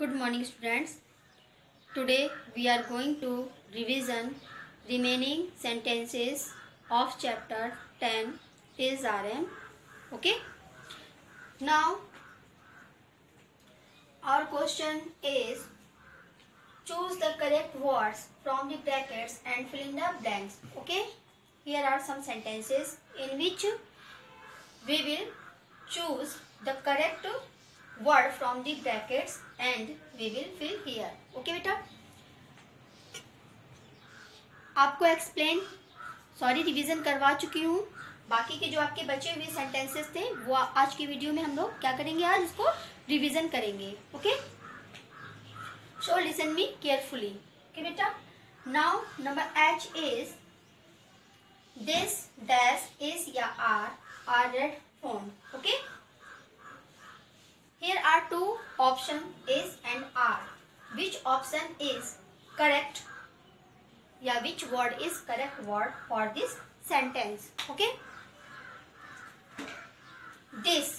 Good morning students. Today we are going to revision remaining sentences of chapter 10 is RM. Okay. Now our question is choose the correct words from the brackets and fill in the blanks. Okay. Here are some sentences in which we will choose the correct word from the brackets and we will fill here. Okay बेटा, आपको revision करवा चुकी हूँ। बाकी के जो आपके बचे हुए सेंटेंसेस थे वो आज की वीडियो में हम लोग क्या करेंगे, आज इसको रिवीजन करेंगे। Okay, so listen me carefully. Okay बेटा, now number H is this dash is या are red phone. Okay, here are two option is and are. Which option is correct या which word is correct word for this sentence? Okay, this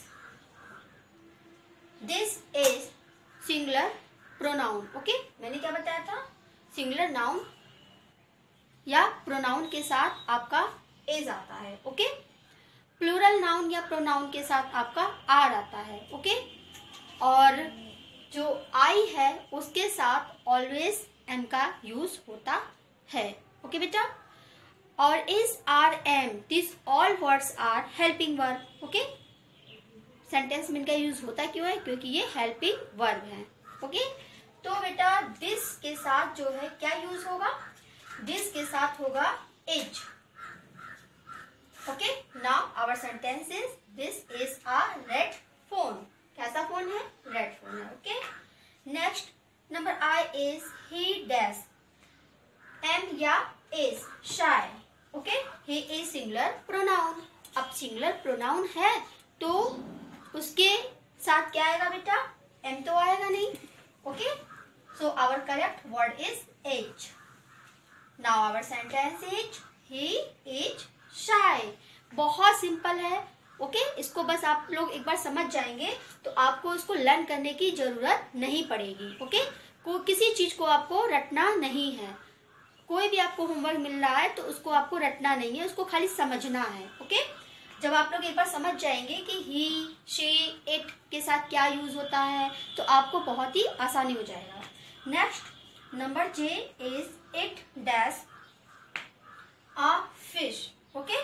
is singular pronoun. Okay, मैंने क्या बताया था, singular noun या pronoun के साथ आपका is आता है। ओके, प्लूरल नाउन या प्रोनाउन के साथ आपका आर आता है। ओके, और जो आई है उसके साथ ऑलवेज एम का यूज होता है। ओके बेटा, और is are am this all words are helping verb. Okay, sentence में इनका यूज होता क्यों है, क्योंकि ये हेल्पिंग वर्ब है। ओके, तो बेटा दिस के साथ जो है क्या यूज होगा, दिस के साथ होगा is. Okay, now our sentence is this is a red phone. कैसा फोन है, रेड फोन है। Okay, next number I is he dash am या is shy. Okay, he is singular pronoun. अब singular pronoun है तो उसके साथ क्या आएगा बेटा, एम तो आएगा नहीं। Okay, so our correct word is is. Now our sentence is he is shy. बहुत सिंपल है। ओके, इसको बस आप लोग एक बार समझ जाएंगे तो आपको इसको लर्न करने की जरूरत नहीं पड़ेगी। ओके, किसी चीज को आपको रटना नहीं है। कोई भी आपको होमवर्क मिल रहा है तो उसको आपको रटना नहीं है, उसको खाली समझना है। ओके, जब आप लोग एक बार समझ जाएंगे कि ही शी इट के साथ क्या यूज होता है तो आपको बहुत ही आसानी हो जाएगा। Next number J is it dash a fish. Okay,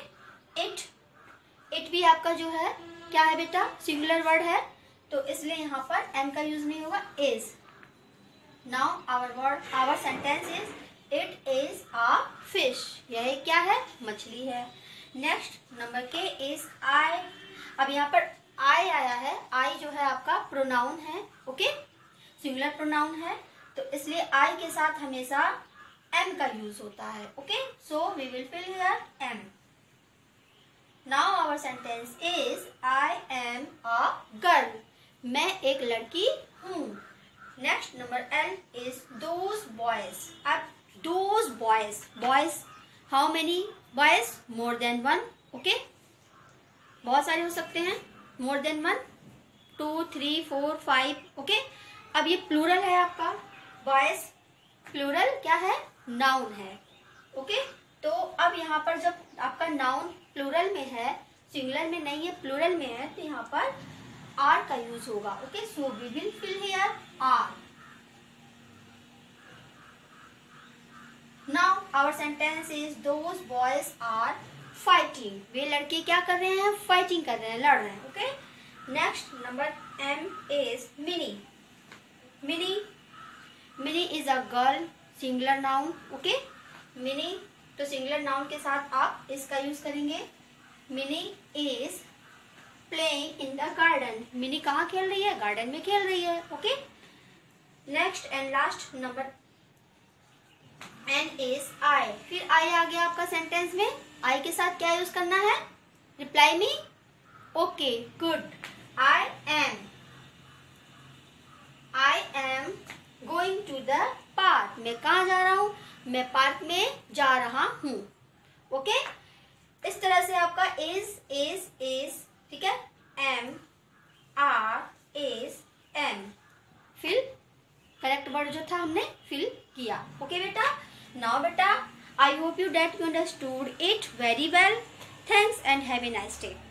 it भी आपका जो है क्या है बेटा, सिंगुलर वर्ड है, तो इसलिए यहाँ पर एम का यूज नहीं होगा, is. Now our sentence is it is a fish. यह क्या है, मछली है। Next number K is I. अब यहाँ पर आई आया है, आई जो है आपका प्रोनाउन है। ओके, सिंगुलर प्रोनाउन है तो इसलिए आई के साथ हमेशा एम का यूज होता है। Okay, so we will fill here am. Now our sentence is I am a girl. मैं एक लड़की हूँ। Next number L is those boys. अब those boys, how many boys? More than one. Okay? बहुत सारे हो सकते हैं, more than one, 2, 3, 4, 5. Okay? अब ये प्लूरल है आपका, boys प्लूरल क्या है, नाउन है। ओके, तो अब यहाँ पर जब आपका नाउन प्लूरल में है, सिंगुलर में नहीं है, प्लूरल में है, तो यहाँ पर आर का यूज होगा। Okay, so we will fill here are. Now our sentence is those boys are fighting. वे लड़के क्या कर रहे हैं, फाइटिंग कर रहे हैं, लड़ रहे हैं। Okay, next number M is Mini. Mini is a girl, singular noun. Okay, Mini तो सिंगुलर नाउन के साथ आप इसका यूज करेंगे। Mini is playing in the garden. Mini कहाँ खेल रही है, गार्डन में खेल रही है। Okay, next and last number N is I. फिर आई आ गया आपका सेंटेंस में, आई के साथ क्या यूज करना है, reply me. Okay, good. I am going to the park. मैं कहाँ जा रहा हूँ, मैं पार्क में जा रहा हूँ। ओके, इस तरह से आपका इज ठीक है, एम आर इज एम, फिर करेक्ट वर्ड जो था हमने फिल किया। ओके बेटा, नाउ बेटा I hope you that you understood it very well. Thanks and have a nice day.